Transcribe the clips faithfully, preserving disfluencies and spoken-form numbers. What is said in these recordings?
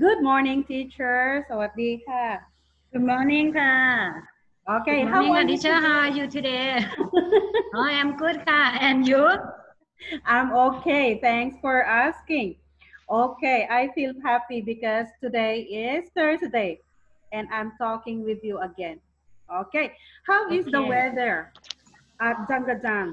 Good morning, teacher สวัสดีค่ะ Good morning ค่ะ Okay, Good how morning, are you teacher. How today? are you today? Oh, I am good ค่ะ And you? I'm okay. Thanks for asking. Okay, I feel happy because today is Thursday and I'm talking with you again. Okay, how is the Okay. weather at Jangajang?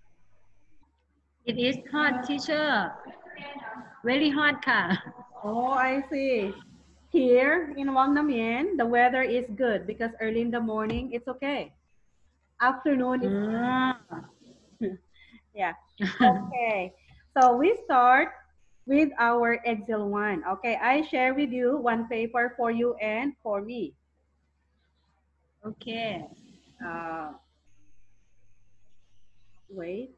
It is hot, teacher. Very hot ค่ะ Oh, I see. Here in Wang Namien, the weather is good because early in the morning it's okay. Afternoon อื is ม yeah. Okay. So we start with our Excel one. Okay, I share with you one paper for you and for me. Okay. Uh, wait.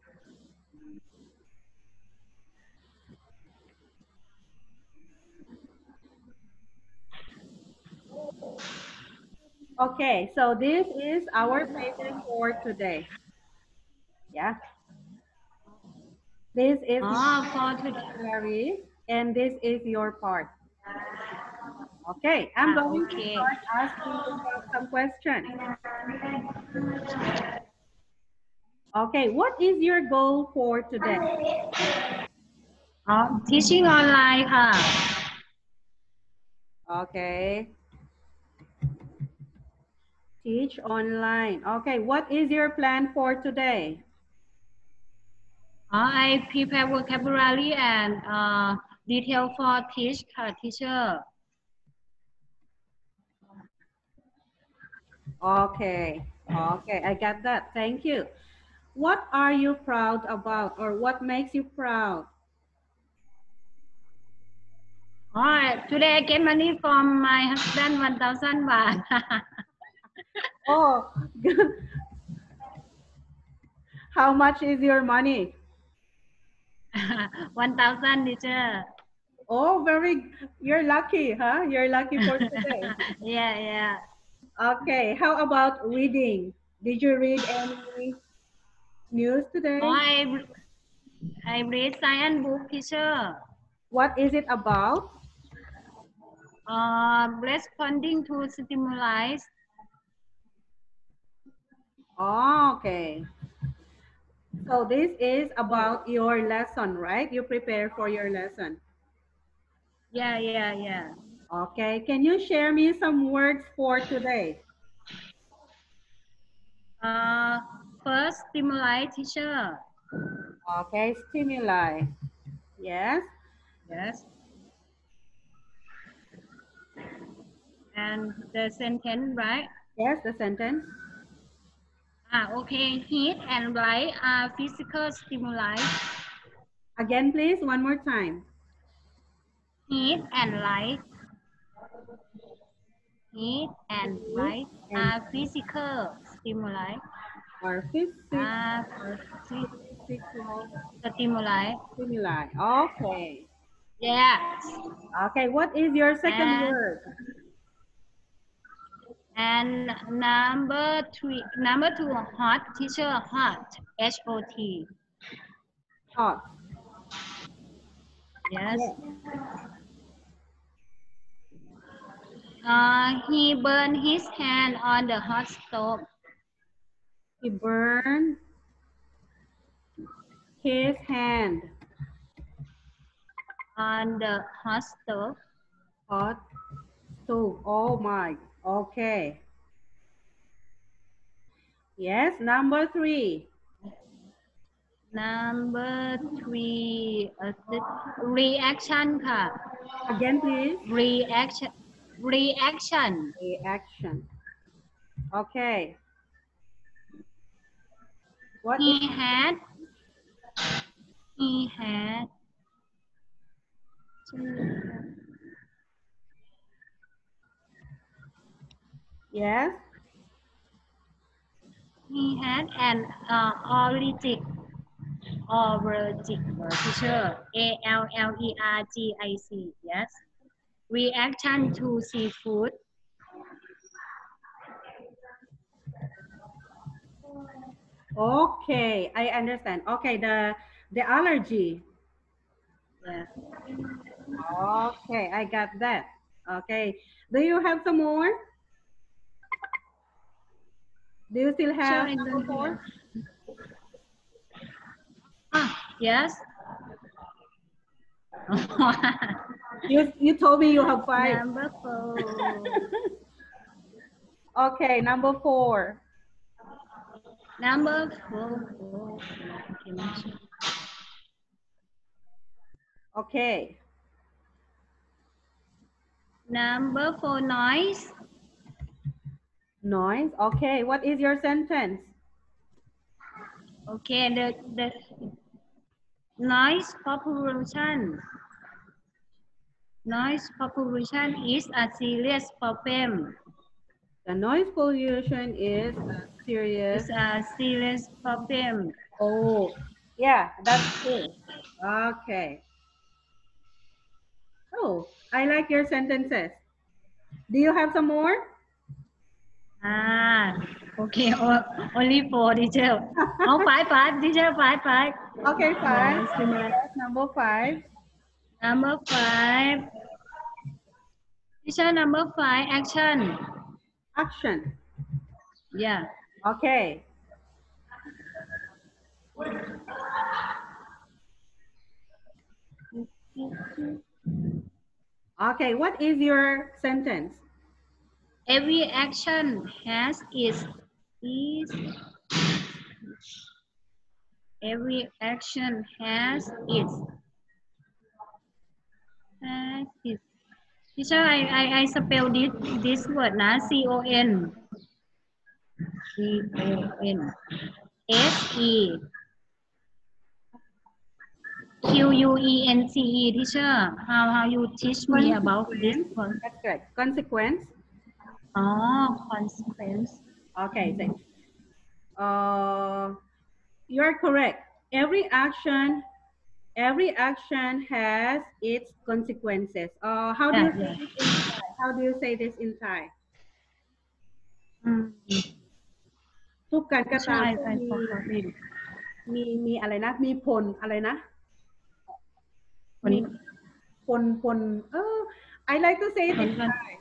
Okay, so this is our paper for today. Yeah. This is my Oh, for today. vocabulary and this is your part. Okay, I'm ค่ะ going to Okay. start asking you some questions. Okay, what is your goal for today? อ๋อ Teaching online ค่ะ Okay. Teach online. Okay, what is your plan for today? อ๋อ I prepare vocabulary and uh, detail for teach ค่ะ teacher. Okay, okay, I got that. Thank you. What are you proud about or what makes you proud? Oh, today I get money from my husband one thousand บาท Oh, how much is your money? one thousand teacher. Oh, very, you're lucky, huh? You're lucky for today. Yeah, yeah. Okay, how about reading? Did you read any news today? Oh, I, I read science book, teacher. What is it about? Uh, responding to stimuli. Oh, okay. So this is about your lesson, right? You prepare for your lesson. Yeah, yeah, yeah. Okay, can you share me some words for today? Uh, first stimuli, teacher. Okay, stimuli. Yes, Yes. And the sentence, right? yes, the sentence. Ah, okay. Heat and light are physical stimuli. Again, please, one more time. Heat and light. Heat and Heat light and are physical stimuli. or physical Are physical stimuli. stimuli. Okay. Yes. Okay, what is your second And word? and number three, number two, hot teacher, hot, H O T. Hot. Yes. Yes. Uh, he burned his hand on the hot stove. He burned his hand On the hot stove. hot stove. Oh my. Okay. Yes, number three. Number three, uh, the reaction ค่ะ Again, please. reaction reaction Reaction. Okay. What is he had he had yes? he had an uh, allergic allergic teacher A L L E R G I C yes reaction to seafood. Okay, I understand. Okay, the the allergy. Yeah. Okay, I got that. Okay. Do you have some more? Do you still have Sure, I number don't four? hear. Ah, yes. You, you told me you have five. Number four. Okay, number four. Number four. Okay. Number four, noise. Noise. Okay. What is your sentence? Okay, the, the noise population. Noise population is a serious problem. The noise pollution is a serious. It's a serious problem. Oh, yeah, that's true. Okay. Oh, I like your sentences. Do you have some more? Ah, okay, o- only four, teacher. Oh, five, five, teacher, five, five. Okay, five. Yeah, similar. Yes, number five. Number five. Teacher, number five, action. Action. Yeah. Okay. Okay, what is your sentence? Every action has its is every action has its has its. Teacher, I I I spell this this word na C O N C O N S E Q U E N C E. Teacher, how how you teach me about this one? That's correct. Consequence. Oh, consequence. Okay, so uh, you're correct. Every action, every action has its consequences. Uh, how do Yeah, you say yeah. this in Thai? How do you say this in Thai? อืมทุกการกระใช่ทำไปมีพอๆมีมีอะไรนะ มีผลอะไรนะผลมีผลผลเออ I like to say it ผล in กระ Thai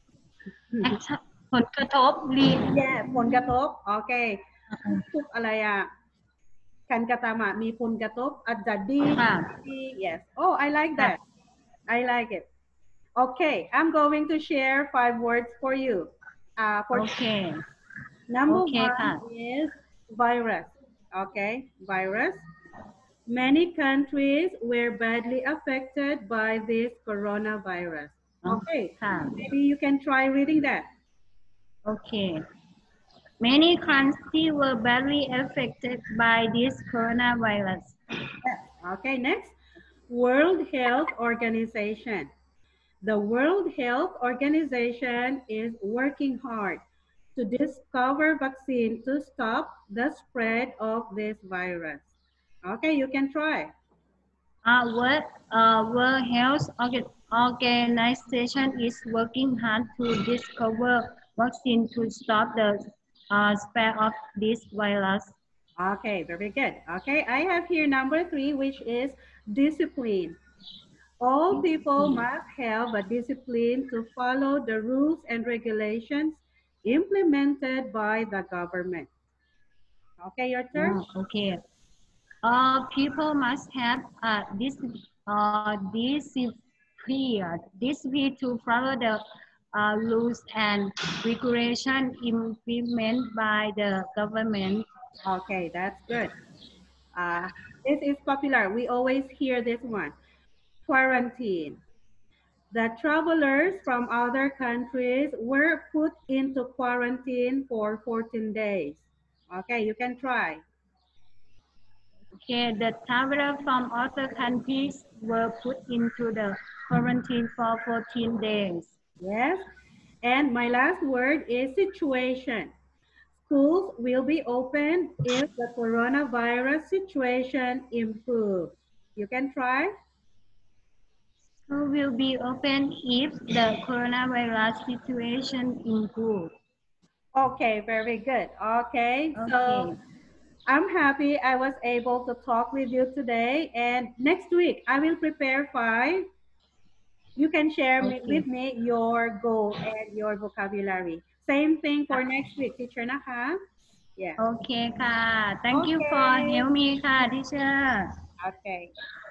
action ผลกระทบรี yeah ผลกระทบโอเคทุกอะไรอ่ะการกระทำอ่ะมีผลกระทบอาจจะดีค่ะดี yes oh I like ค่ะ that I like it okay I'm going to share five words for you uh, โอ for เค number โอเคค่ะ one is virus okay virus many countries were badly affected by this coronavirus อ๋อ okay ค่ะ maybe you can try reading that โอเค Many countries were badly affected by this coronavirus. okay next World Health Organization. The World Health Organization is working hard to discover vaccine to stop the spread of this virus. Okay, you can try. Uh, World, uh, World Health Orga- Organization is working hard to discover vaccine to stop the uh, spread of this virus. Okay, very good. Okay, I have here number three, which is discipline. All people must have a discipline to follow the rules and regulations implemented by the government. Okay, your turn. Oh, okay. All people must have a dis uh, discipline, discipline to follow the uh, rules and regulation implemented by the government. Okay, that's good. Uh, this is popular. We always hear this one. Quarantine. The travelers from other countries were put into quarantine for fourteen days. Okay, you can try. Okay, the travelers from other countries were put into the quarantine for fourteen days. Yes. And my last word is situation. Schools will be open if the coronavirus situation improves. You can try. School will be open if the coronavirus situation improves. Okay, very good. Okay, Okay. so I'm happy I was able to talk with you today. And next week, I will prepare five you can share me, Okay. with me your goal and your vocabulary. Same thing for ค่ะ next week, teacher นะคะ yeah โอเคค่ะ thank you for okay help me ค่ะ teacher okay